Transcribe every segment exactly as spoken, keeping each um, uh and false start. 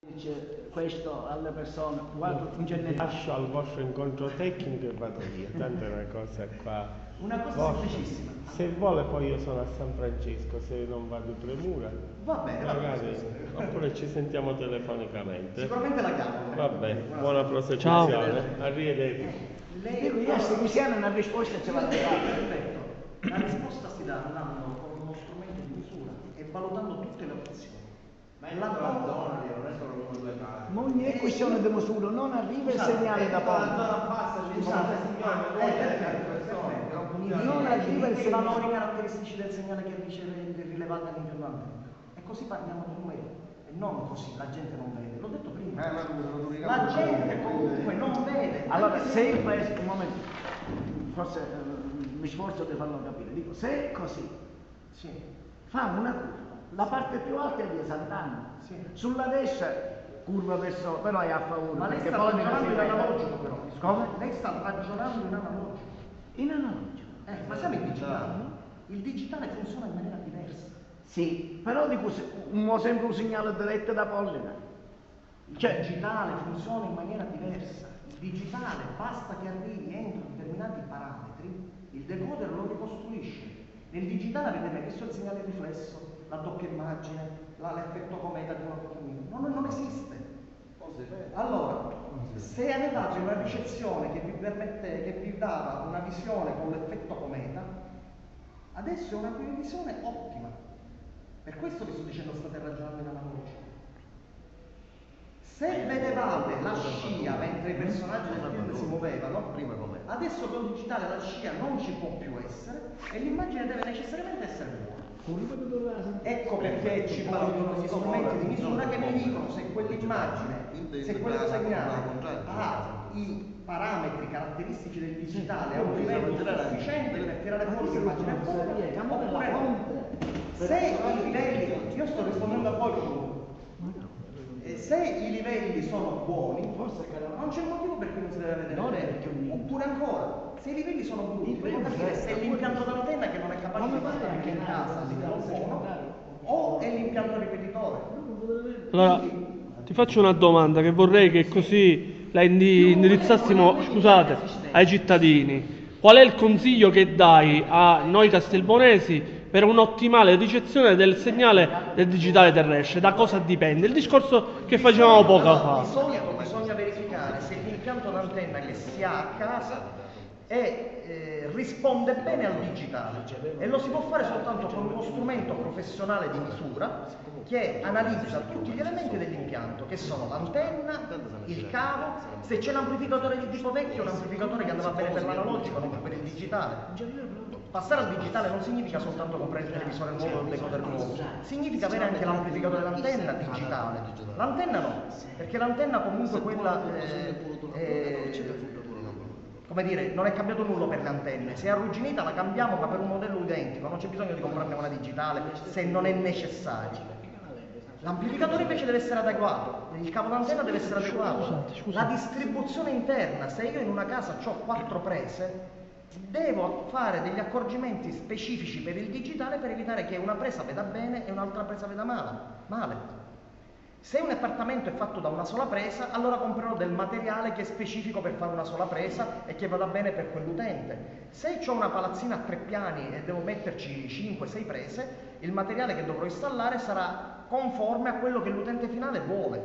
Dice questo alle persone, guarda, un genere. Lascio al vostro incontro tecnico e vado via, tanto è una cosa qua. Una cosa vostra. semplicissima. Se vuole poi io sono a San Francesco, se non vado in premura. Va bene, magari, oppure ci sentiamo telefonicamente. Sicuramente la chiamo. Va bene, buona prosecuzione. Arrivederci. Lei dico, io essere cristiano una risposta ce l'ha data. Perfetto. La risposta si dà andando con uno strumento di misura e valutando tutte le opzioni. Ma è la zona, non è solo con due parti. Non è questione di misura, non arriva il segnale da parte. La zona bassa, scusate signore, non arriva il segnale. I valori caratteristici del segnale che riceve rilevato all'impianto. E così parliamo di numeri. E non così, la gente non vede. L'ho detto prima. Eh, la gente comunque non vede. Allora, se il paese, un momento, forse eh, mi sforzo di farlo capire, dico, se è così, sì, fa una curva. La parte più alta è di Sant'Anna, sì. Sulla destra curva verso, però è a favore. Ma lei sta ragionando in analogico però. Come? Lei sta ragionando in analogico. In analogico? Eh, ma siamo in digitale, no? Il digitale funziona in maniera diversa. Sì, però dico, uno sempre un segnale diretto da polline. Cioè, il digitale funziona in maniera diversa. Il digitale basta che arrivi entro determinati parametri, il decoder lo ricostruisce. Nel digitale avete mai visto il segnale riflesso? La doppia immagine, l'effetto cometa di una fotografia, non, non esiste. Allora, se avevate una ricezione che vi permette, che vi dava una visione con l'effetto cometa, adesso è una visione ottima. Per questo vi sto dicendo state ragionando in analogico. Se vedevate la scia mentre i personaggi del film si muovevano, adesso con il digitale la scia non ci può più essere e l'immagine deve necessariamente essere buona. Ecco perché ci vogliono gli strumenti di misura che mi dicono se quell'immagine, se quel segnale ha i parametri caratteristici del digitale a un livello sufficiente per tirare fuori l'immagine buona, oppure no. Se i livelli, io sto rispondendo a voi, se i livelli sono buoni, non c'è motivo per cui non si deve vedere. Oppure ancora, se i livelli sono brutti, devo capire se è l'impianto d'antenna che non è capace di fare anche in casa a livello buono, o è l'impianto ripetitore. Allora, ti faccio una domanda che vorrei che così la indirizzassimo, scusate, ai cittadini. Qual è il consiglio che dai a noi castelbuonesi per un'ottimale ricezione del segnale del digitale terrestre? Da cosa dipende? Il discorso che facevamo poco fa. Di solito bisogna verificare se l'impianto d'antenna che si ha a casa è, eh, risponde bene al digitale, e lo si può fare soltanto con uno strumento professionale di misura che analizza tutti gli elementi dell'impianto, che sono l'antenna, il cavo, se c'è l'amplificatore di tipo vecchio, un amplificatore che andava bene per l'analogico, non per il digitale. Passare al digitale non significa soltanto comprare il televisore nuovo o il decoder nuovo, significa avere anche l'amplificatore dell'antenna digitale. L'antenna no, perché l'antenna comunque quella eh, eh, come dire, non è cambiato nulla per le antenne. Se è arrugginita la cambiamo, ma per un modello identico, non c'è bisogno di comprarne una digitale se non è necessario. L'amplificatore invece deve essere adeguato, il cavo d'antenna deve essere adeguato. La distribuzione interna, se io in una casa ho quattro prese, devo fare degli accorgimenti specifici per il digitale per evitare che una presa veda bene e un'altra presa veda male. male. Se un appartamento è fatto da una sola presa, allora comprerò del materiale che è specifico per fare una sola presa e che vada bene per quell'utente. Se ho una palazzina a tre piani e devo metterci cinque sei prese, il materiale che dovrò installare sarà conforme a quello che l'utente finale vuole.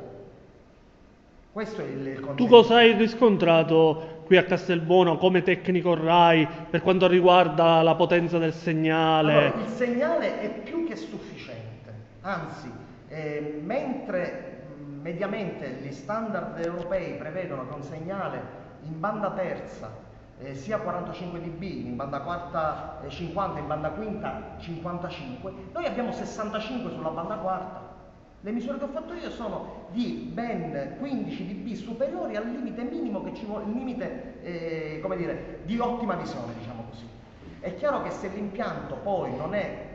Questo è il, il concetto. Tu cosa hai riscontrato qui a Castelbuono come tecnico RAI per quanto riguarda la potenza del segnale? Allora, il segnale è più che sufficiente, anzi, Eh, mentre mh, mediamente gli standard europei prevedono che un segnale in banda terza eh, sia quarantacinque decibel, in banda quarta eh, cinquanta, in banda quinta cinquantacinque, noi abbiamo sessantacinque sulla banda quarta. Le misure che ho fatto io sono di ben quindici decibel superiori al limite minimo che ci vuole, il limite eh, come dire, di ottima visione, diciamo così. È chiaro che se l'impianto poi non è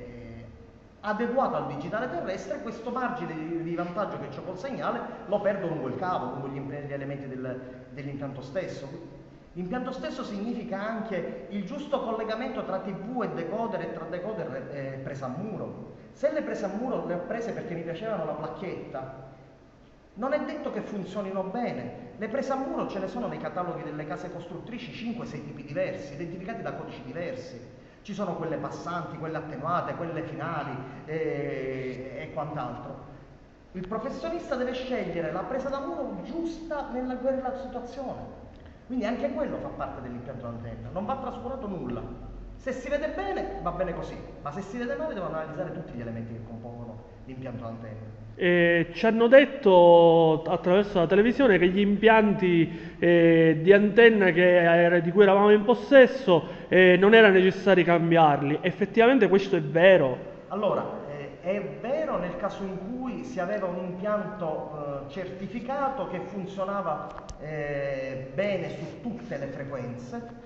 adeguato al digitale terrestre, questo margine di, di vantaggio che ho col segnale lo perdo lungo il cavo, lungo gli, gli elementi del, dell'impianto stesso. L'impianto stesso significa anche il giusto collegamento tra tivù e decoder e tra decoder e presa a muro. Se le prese a muro le ho prese perché mi piacevano la placchetta, non è detto che funzionino bene. Le prese a muro ce ne sono nei cataloghi delle case costruttrici cinque sei tipi diversi, identificati da codici diversi. Ci sono quelle passanti, quelle attenuate, quelle finali e, e quant'altro. Il professionista deve scegliere la presa da muro giusta nella quella situazione. Quindi anche quello fa parte dell'impianto d'antenna, non va trascurato nulla. Se si vede bene va bene così, ma se si vede male devono analizzare tutti gli elementi che compongono l'impianto d'antenna. Eh, ci hanno detto attraverso la televisione che gli impianti eh, di antenna che era- di cui eravamo in possesso eh, non era necessario cambiarli. Effettivamente questo è vero. Allora, eh, è vero nel caso in cui si aveva un impianto eh, certificato che funzionava eh, bene su tutte le frequenze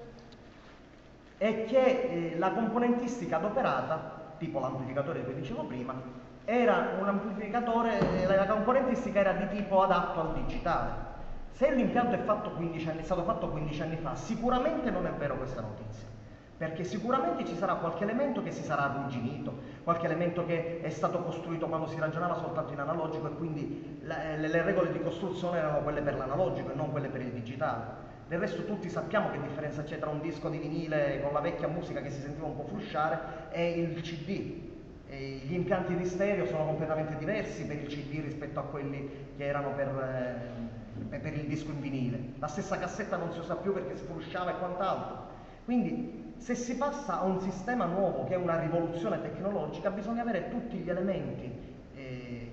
e che eh, la componentistica adoperata, tipo l'amplificatore di cui dicevo prima, era un amplificatore, eh, la componentistica era di tipo adatto al digitale. Se l'impianto è, fatto quindici anni, è stato fatto quindici anni fa, sicuramente non è vero questa notizia, perché sicuramente ci sarà qualche elemento che si sarà arrugginito, qualche elemento che è stato costruito quando si ragionava soltanto in analogico e quindi la, le, le regole di costruzione erano quelle per l'analogico e non quelle per il digitale. Del resto tutti sappiamo che differenza c'è tra un disco di vinile con la vecchia musica che si sentiva un po' frusciare e il C D. E gli impianti di stereo sono completamente diversi per il C D rispetto a quelli che erano per, eh, per il disco in vinile. La stessa cassetta non si usa più perché si frusciava e quant'altro. Quindi se si passa a un sistema nuovo che è una rivoluzione tecnologica bisogna avere tutti gli elementi eh,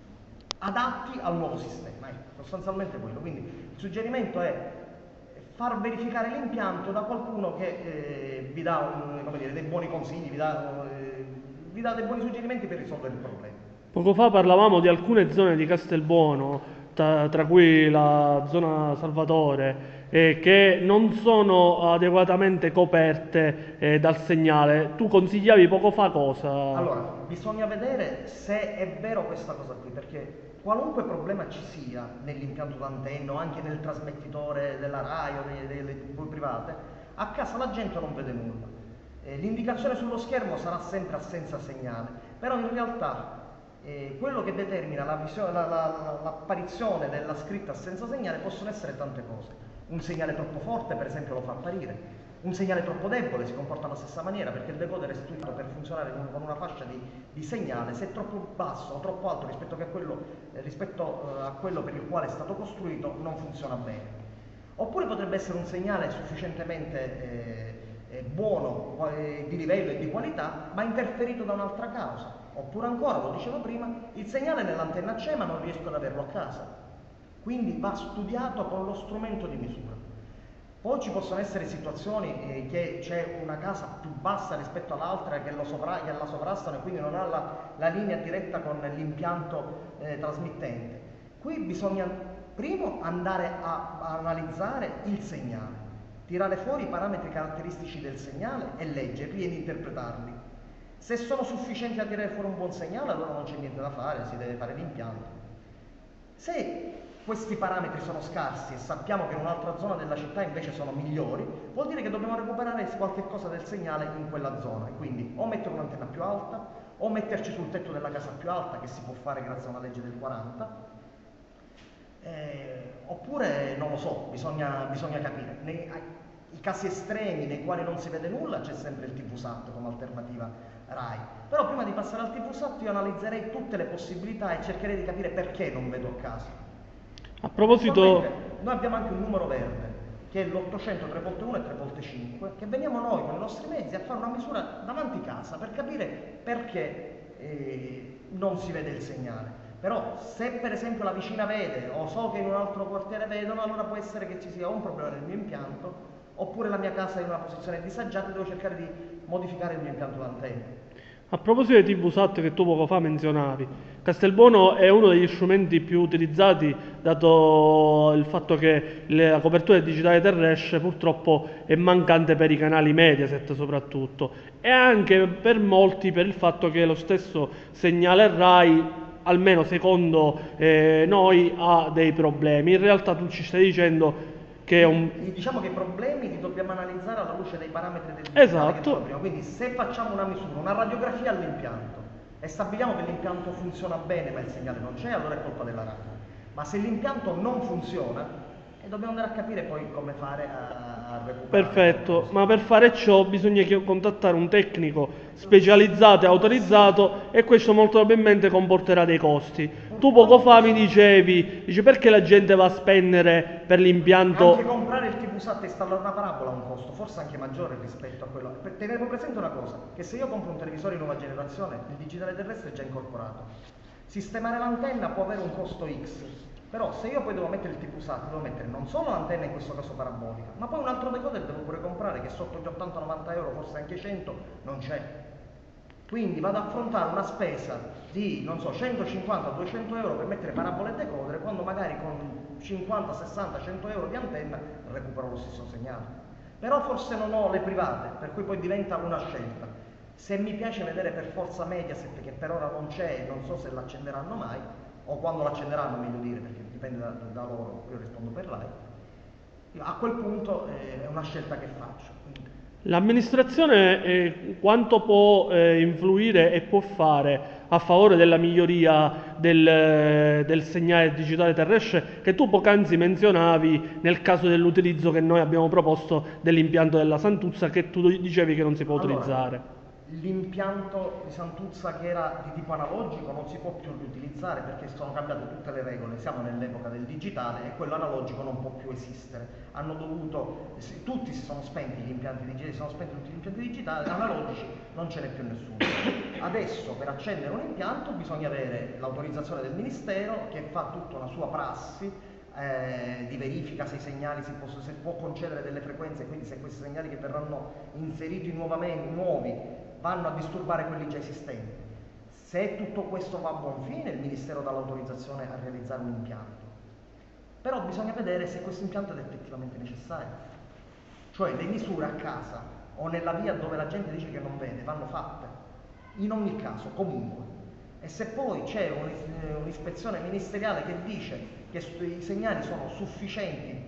adatti al nuovo sistema, ecco, sostanzialmente quello. Quindi il suggerimento è far verificare l'impianto da qualcuno che eh, vi dà un, come dire, dei buoni consigli, vi dà, eh, vi dà dei buoni suggerimenti per risolvere il problema. Poco fa parlavamo di alcune zone di Castelbuono, tra, tra cui la zona Salvatore, eh, che non sono adeguatamente coperte eh, dal segnale. Tu consigliavi poco fa cosa? Allora, bisogna vedere se è vero questa cosa qui, perché qualunque problema ci sia nell'impianto d'antenna o anche nel trasmettitore della RAI o delle, delle tivù private, a casa la gente non vede nulla. Eh, l'indicazione sullo schermo sarà sempre assenza segnale, però in realtà eh, quello che determina la visio- la, la, l'apparizione della scritta assenza segnale possono essere tante cose. Un segnale troppo forte, per esempio, lo fa apparire. Un segnale troppo debole si comporta alla stessa maniera, perché il decoder è istituito per funzionare con, con una fascia di, di segnale. Se è troppo basso o troppo alto rispetto, a quello, eh, rispetto eh, a quello per il quale è stato costruito, non funziona bene. Oppure potrebbe essere un segnale sufficientemente eh, eh, buono, eh, di livello e di qualità, ma interferito da un'altra causa. Oppure ancora, lo dicevo prima, il segnale nell'antenna c'è ma non riesco ad averlo a casa. Quindi va studiato con lo strumento di misura. Poi ci possono essere situazioni eh, che c'è una casa più bassa rispetto all'altra che, lo sovra- che la sovrastano e quindi non ha la, la linea diretta con l'impianto eh, trasmittente. Qui bisogna primo andare a, a analizzare il segnale, tirare fuori i parametri caratteristici del segnale e leggerli ed interpretarli. Se sono sufficienti a tirare fuori un buon segnale, allora non c'è niente da fare, si deve fare l'impianto. Se questi parametri sono scarsi e sappiamo che in un'altra zona della città invece sono migliori, vuol dire che dobbiamo recuperare qualche cosa del segnale in quella zona, e quindi o mettere un'antenna più alta o metterci sul tetto della casa più alta, che si può fare grazie a una legge del quaranta, eh, oppure non lo so, bisogna, bisogna capire. Nei i casi estremi nei quali non si vede nulla c'è sempre il T V SAT come alternativa RAI, però prima di passare al T V SAT io analizzerei tutte le possibilità e cercherei di capire perché non vedo a casa. A proposito, noi abbiamo anche un numero verde che è l'ottocento tre volte uno e tre volte cinque, che veniamo noi con i nostri mezzi a fare una misura davanti casa per capire perché eh, non si vede il segnale. Però se per esempio la vicina vede o so che in un altro quartiere vedono, allora può essere che ci sia un problema nel mio impianto, oppure la mia casa è in una posizione disagiata e devo cercare di modificare il mio impianto d'antenna. a proposito di T V SAT che tu poco fa menzionavi, Castelbuono è uno degli strumenti più utilizzati, dato il fatto che la copertura digitale terrestre purtroppo è mancante per i canali Mediaset soprattutto, e anche per molti per il fatto che lo stesso segnale RAI, almeno secondo eh, noi, ha dei problemi. In realtà tu ci stai dicendo che è un... Diciamo che i problemi li dobbiamo analizzare alla luce dei parametri del digitale, esatto, che dicevo prima. Quindi se facciamo una misura, una radiografia all'impianto e stabiliamo che l'impianto funziona bene ma il segnale non c'è, allora è colpa della RAI. Ma se l'impianto non funziona, e dobbiamo andare a capire poi come fare a, a recuperare. Perfetto, ma per fare ciò bisogna che- contattare un tecnico specializzato e autorizzato e questo molto probabilmente comporterà dei costi. Tu poco fa mi dicevi, dici perché la gente va a spendere per l'impianto? Anche comprare il T V SAT e installare una parabola ha un costo, forse anche maggiore rispetto a quello. Per tenere presente una cosa, che se io compro un televisore di nuova generazione, il digitale terrestre è già incorporato. Sistemare l'antenna può avere un costo X, però se io poi devo mettere il T V SAT, devo mettere non solo l'antenna in questo caso parabolica, ma poi un altro decoder devo pure comprare che sotto gli ottanta novanta euro, forse anche cento, non c'è. Quindi vado ad affrontare una spesa di, non so, centocinquanta duecento euro per mettere parabola e decoder, quando magari con cinquanta sessanta cento euro di antenna recupero lo stesso segnale. Però forse non ho le private, per cui poi diventa una scelta. Se mi piace vedere per forza Mediaset, che per ora non c'è e non so se l'accenderanno mai, o quando l'accenderanno meglio dire, perché dipende da, da loro, io rispondo per lei, a quel punto eh, è una scelta che faccio. Quindi, L'amministrazione eh, quanto può eh, influire e può fare a favore della miglioria del, eh, del segnale digitale terrestre che tu poc'anzi menzionavi nel caso dell'utilizzo che noi abbiamo proposto dell'impianto della Santuzza che tu dicevi che non si può allora, utilizzare? l'impianto di Santuzza che era di tipo analogico non si può più riutilizzare perché sono cambiate tutte le regole, siamo nell'epoca del digitale e quello analogico non può più esistere. Hanno dovuto, tutti si sono spenti gli impianti digitali, si sono spenti tutti gli impianti digitali, analogici non ce n'è più nessuno. Adesso per accendere un impianto bisogna avere l'autorizzazione del Ministero che fa tutta una sua prassi eh, di verifica se i segnali si possono, se può concedere delle frequenze, quindi se questi segnali che verranno inseriti nuovamente, nuovi, vanno a disturbare quelli già esistenti. Se tutto questo va a buon fine, il Ministero dà l'autorizzazione a realizzare un impianto. Però bisogna vedere se questo impianto è effettivamente necessario. Cioè le misure a casa o nella via dove la gente dice che non vede vanno fatte, in ogni caso, comunque. E se poi c'è un'ispezione ministeriale che dice che i segnali sono sufficienti,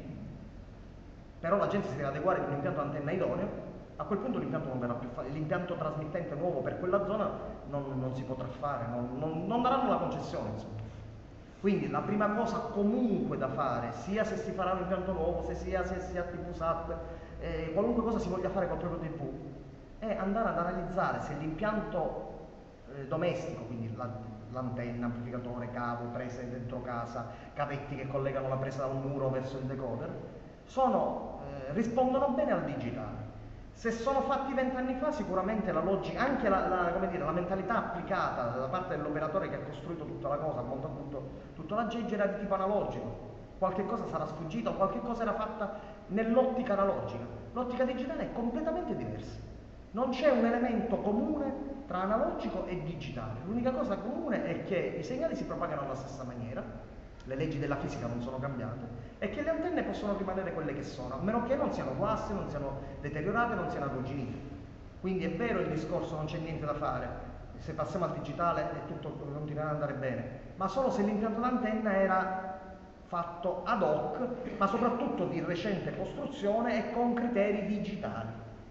però la gente si deve adeguare ad un impianto antenna idoneo, a quel punto l'impianto non verrà più fatto, l'impianto trasmittente nuovo per quella zona non, non si potrà fare, non, non, non daranno la concessione, insomma. Quindi la prima cosa comunque da fare, sia se si farà un impianto nuovo, se sia se sia T V SAT, eh, qualunque cosa si voglia fare col proprio T V, è andare ad analizzare se l'impianto eh, domestico, quindi la, l'antenna, amplificatore, cavo, prese dentro casa, cavetti che collegano la presa da un muro verso il decoder, sono, eh, rispondono bene al digitale. Se sono fatti vent'anni fa sicuramente la logica, anche la, la, come dire, la mentalità applicata da parte dell'operatore che ha costruito tutta la cosa, ha montato tutto, tutto l'aggeggio era di tipo analogico. Qualche cosa sarà sfuggita o qualche cosa era fatta nell'ottica analogica. L'ottica digitale è completamente diversa. Non c'è un elemento comune tra analogico e digitale. L'unica cosa comune è che i segnali si propagano alla stessa maniera, le leggi della fisica non sono cambiate, e che le antenne possono rimanere quelle che sono, a meno che non siano guaste, non siano deteriorate, non siano arrugginite. Quindi è vero il discorso, non c'è niente da fare, se passiamo al digitale e tutto continuerà ad andare bene, ma solo se l'impianto d'antenna era fatto ad hoc, ma soprattutto di recente costruzione e con criteri digitali.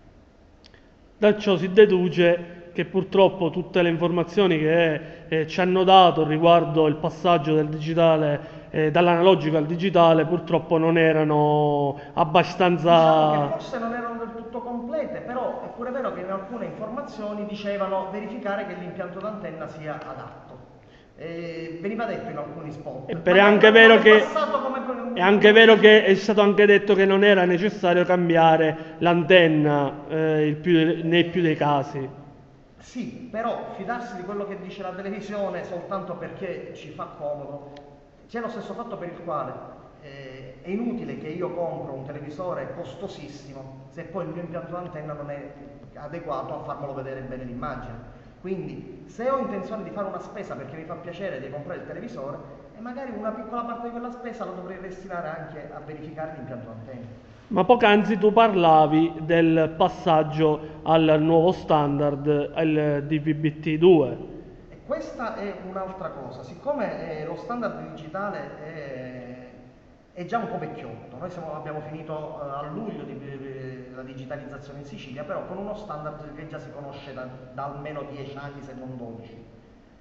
Da ciò si deduce che purtroppo tutte le informazioni che eh, ci hanno dato riguardo il passaggio del digitale, eh, dall'analogico al digitale, purtroppo non erano abbastanza... Diciamo che forse non erano del tutto complete, però è pure vero che in alcune informazioni dicevano verificare che l'impianto d'antenna sia adatto. Eh, veniva detto in alcuni spot. E però è anche vero che... Come... È anche vero che è stato anche detto che non era necessario cambiare l'antenna eh, il più, nei più dei casi. Sì, però fidarsi di quello che dice la televisione soltanto perché ci fa comodo, c'è lo stesso fatto per il quale eh, è inutile che io compro un televisore costosissimo se poi il mio impianto d'antenna non è adeguato a farmelo vedere bene l'immagine. Quindi se ho intenzione di fare una spesa perché mi fa piacere di comprare il televisore, e magari una piccola parte di quella spesa la dovrei destinare anche a verificare l'impianto d'antenna. Ma poc'anzi tu parlavi del passaggio al nuovo standard, al D V B T due. E questa è un'altra cosa, siccome eh, lo standard digitale è, è già un po' vecchiotto, noi siamo, abbiamo finito eh, a luglio di, di, la digitalizzazione in Sicilia, però con uno standard che già si conosce da, da almeno dieci anni, se non dodici.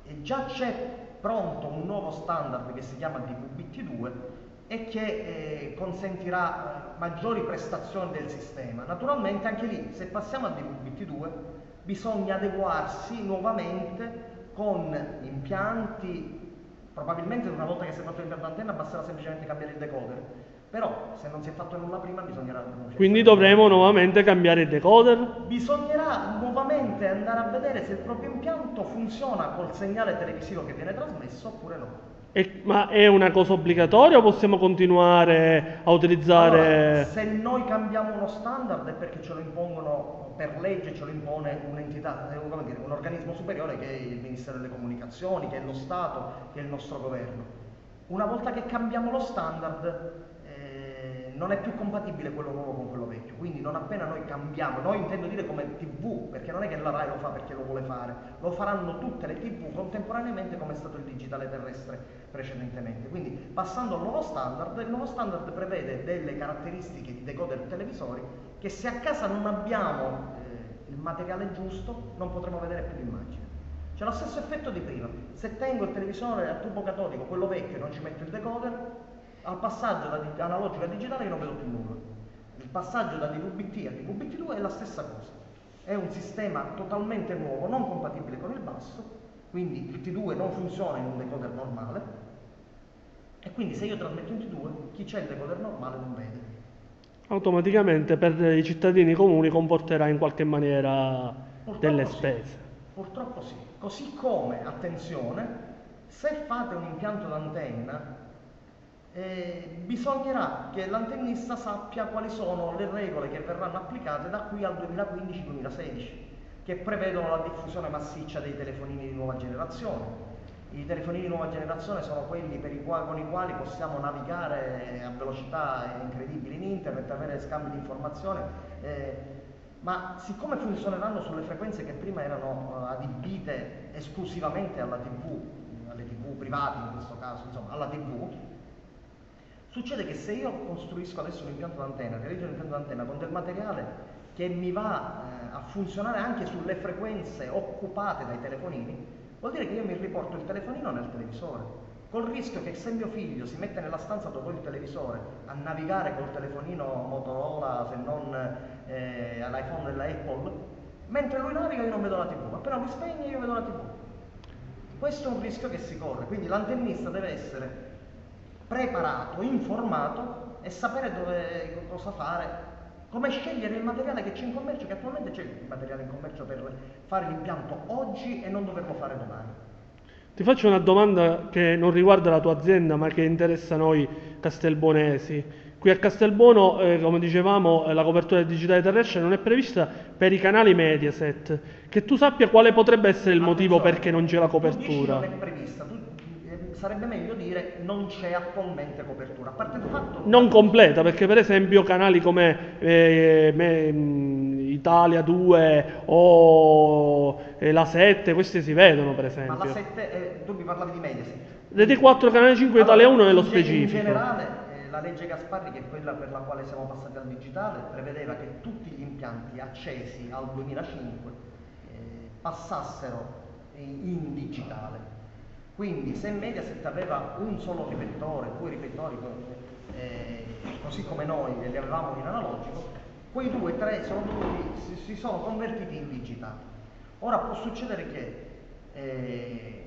E già c'è pronto un nuovo standard che si chiama D V B T due e che eh, consentirà eh, maggiori prestazioni del sistema. Naturalmente anche lì, se passiamo a D V B T due, bisogna adeguarsi nuovamente con impianti. Probabilmente una volta che si è fatto l'impianto d'antenna basterà semplicemente cambiare il decoder, però se non si è fatto nulla prima bisognerà... Quindi dovremo nuovamente cambiare il decoder? Bisognerà nuovamente andare a vedere se il proprio impianto funziona col segnale televisivo che viene trasmesso oppure no. E, ma è una cosa obbligatoria o possiamo continuare a utilizzare... Allora, se noi cambiamo uno standard è perché ce lo impongono per legge, ce lo impone un'entità, come dire, un organismo superiore che è il Ministero delle Comunicazioni, che è lo Stato, che è il nostro governo. Una volta che cambiamo lo standard eh, non è più compatibile quello nuovo con quello vecchio, quindi non appena noi cambiamo, noi intendo dire come tivù, perché non è che la RAI lo fa perché lo vuole fare, lo faranno tutte le tivù contemporaneamente come è stato il digitale terrestre precedentemente. Quindi passando al nuovo standard, il nuovo standard prevede delle caratteristiche di decoder televisori che se a casa non abbiamo eh, il materiale giusto non potremo vedere più l'immagine. C'è lo stesso effetto di prima. Se tengo il televisore a tubo catodico, quello vecchio, e non ci metto il decoder, al passaggio da analogico a digitale io non vedo più nulla. Il passaggio da D V B T a D V B T due è la stessa cosa. È un sistema totalmente nuovo, non compatibile con il basso, quindi il T due non funziona in un decoder normale, e quindi se io trasmetto in T due, chi c'è il decoder normale non vede. Automaticamente per i cittadini comuni comporterà in qualche maniera Purtroppo delle sì. spese. Purtroppo sì. Così come, attenzione, se fate un impianto d'antenna, eh, bisognerà che l'antennista sappia quali sono le regole che verranno applicate da qui al duemilaquindici duemilasedici, che prevedono la diffusione massiccia dei telefonini di nuova generazione. I telefonini di nuova generazione sono quelli per i quali, con i quali possiamo navigare a velocità incredibili in internet, avere scambi di informazione, eh, ma siccome funzioneranno sulle frequenze che prima erano uh, adibite esclusivamente alla tivù, alle tivù private in questo caso, insomma alla tivù, succede che se io costruisco adesso un impianto d'antenna, realizzo un impianto d'antenna con del materiale che mi va eh, a funzionare anche sulle frequenze occupate dai telefonini, vuol dire che io mi riporto il telefonino nel televisore, col rischio che se mio figlio si mette nella stanza dopo il televisore a navigare col telefonino Motorola, se non eh, all'iPhone della Apple, mentre lui naviga io non vedo la tivù, appena lui spegne io vedo la tivù. Questo è un rischio che si corre, quindi l'antennista deve essere preparato, informato e sapere dove, cosa fare, come scegliere il materiale che c'è in commercio, che attualmente c'è il materiale in commercio per fare l'impianto oggi e non doverlo fare domani. Ti faccio una domanda che non riguarda la tua azienda ma che interessa noi castelbonesi. Qui a Castelbuono, eh, come dicevamo, eh, la copertura del digitale terrestre non è prevista per i canali Mediaset. Che tu sappia quale potrebbe essere il motivo Attenzione, perché non c'è la tu dici copertura. non è prevista, tu, eh, sarebbe meglio dire non c'è attualmente copertura. A parte il fatto Non completa, perché per esempio canali come eh, me, mh, Italia due o eh, la sette, questi si vedono per esempio. ma la sette, eh, tu mi parlavi di Mediaset. Rete quattro, Canale cinque, Allora, Italia uno nello in ge- specifico. In generale, eh, la legge Gasparri, che è quella per la quale siamo passati al digitale, prevedeva che tutti gli impianti accesi al duemilacinque eh, passassero in, in digitale. Quindi se Mediaset aveva un solo ripetitore, due ripettori, eh, così come noi li avevamo in analogico, quei due, tre sono dovuti, si, si sono convertiti in digitale. Ora può succedere che eh,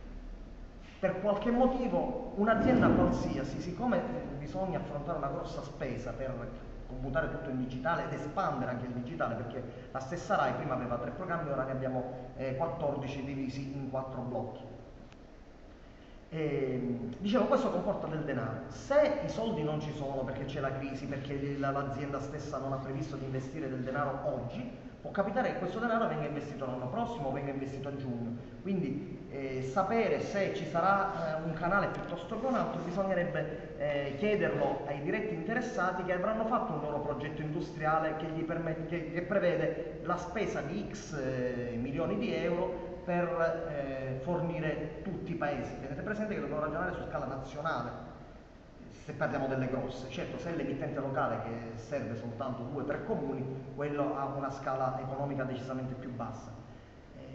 per qualche motivo un'azienda qualsiasi, siccome bisogna affrontare una grossa spesa per computare tutto in digitale ed espandere anche il digitale, perché la stessa RAI prima aveva tre programmi, ora ne abbiamo eh, quattordici divisi in quattro blocchi. E, dicevo, questo comporta del denaro. Se i soldi non ci sono perché c'è la crisi, perché l'azienda stessa non ha previsto di investire del denaro oggi, può capitare che questo denaro venga investito l'anno prossimo o venga investito a giugno. Quindi eh, sapere se ci sarà eh, un canale piuttosto che un altro bisognerebbe eh, chiederlo ai diretti interessati, che avranno fatto un loro progetto industriale che, gli permette, che, che prevede la spesa di X eh, milioni di euro per eh, fornire tutti i paesi. Tenete presente che dobbiamo ragionare su scala nazionale, se parliamo delle grosse. Certo, se è l'emittente locale che serve soltanto due o tre comuni, quello ha una scala economica decisamente più bassa.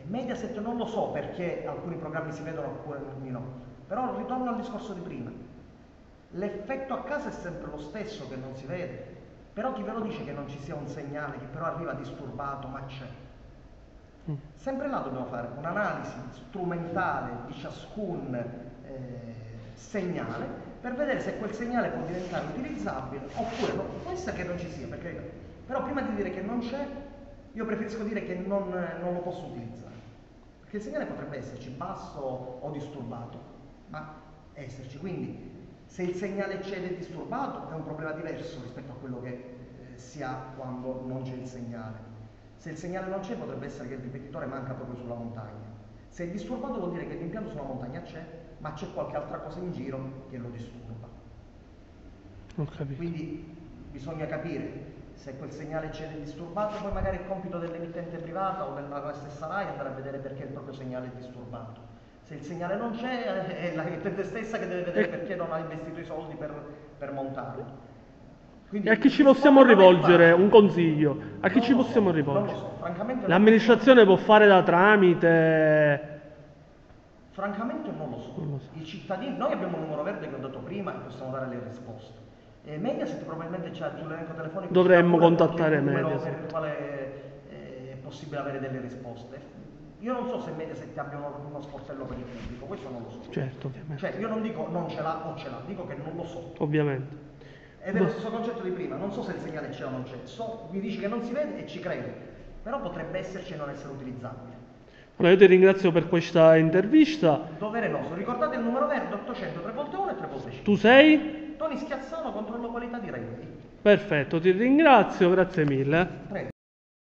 Eh, Mediaset non lo so perché alcuni programmi si vedono, alcuni no. Però ritorno al discorso di prima. L'effetto a casa è sempre lo stesso, che non si vede. Però chi ve lo dice che non ci sia un segnale, che però arriva disturbato, ma c'è. Sempre là dobbiamo fare un'analisi strumentale di ciascun eh, segnale per vedere se quel segnale può diventare utilizzabile oppure no. Può essere che non ci sia, perché però prima di dire che non c'è, io preferisco dire che non, non lo posso utilizzare, perché il segnale potrebbe esserci basso o disturbato, ma esserci. Quindi se il segnale c'è ed è disturbato è un problema diverso rispetto a quello che eh, si ha quando non c'è il segnale. Se il segnale non c'è, potrebbe essere che il ripetitore manca proprio sulla montagna. Se è disturbato vuol dire che l'impianto sulla montagna c'è, ma c'è qualche altra cosa in giro che lo disturba. Ho capito. Quindi bisogna capire se quel segnale c'è ed è disturbato, poi magari è compito dell'emittente privata o della stessa RAI andare a vedere perché il proprio segnale è disturbato. Se il segnale non c'è, è l'emittente stessa che deve vedere perché non ha investito i soldi per, per montarlo. Quindi, e a chi ci possiamo rivolgere? Un consiglio. A chi non ci possiamo so, rivolgere? Non lo so, francamente. L'amministrazione può fare da tramite. Francamente non lo so. Non lo so. I cittadini, noi abbiamo un numero verde che ho dato prima e possiamo dare le risposte. E Mediaset probabilmente c'ha sull'elenco telefonico. Dovremmo c'è contattare un numero Mediaset. per il quale è possibile avere delle risposte. Io non so se Mediaset abbia uno, uno sportello per il pubblico, questo non lo so. Certo, ovviamente. Cioè, io non dico non ce l'ha o ce l'ha, dico che non lo so. Ovviamente. Ed è lo stesso concetto di prima, non so se il segnale c'è o non c'è, so, mi dici che non si vede e ci credo, però potrebbe esserci e non essere utilizzabile. Allora, io ti ringrazio per questa intervista. Dovere nostro, ricordate il numero verde ottocento tre volte uno e tre volte cinque. Tu sei? Tony Schiazzano, controllo qualità di Reti. Perfetto, ti ringrazio, grazie mille. Prego.